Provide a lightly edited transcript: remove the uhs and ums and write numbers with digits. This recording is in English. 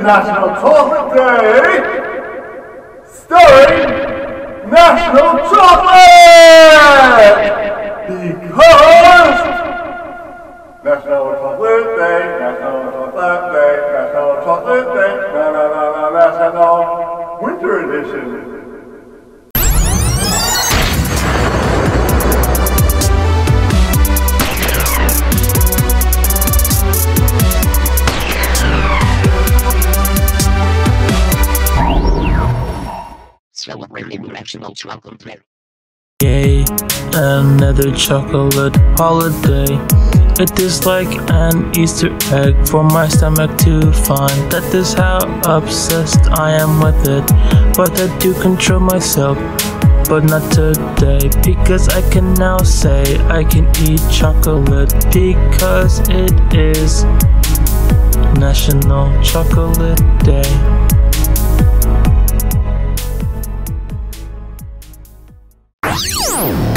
National Chocolate Day, starring National Chocolate! Because National Chocolate Day, National Chocolate Day, National Chocolate Day, National Winter Edition. Celebrating National Chocolate Day. Yay, another chocolate holiday. It is like an Easter egg for my stomach to find. That is how obsessed I am with it. But I do control myself, but not today. Because I can now say I can eat chocolate. Because it is National Chocolate Day. Oh!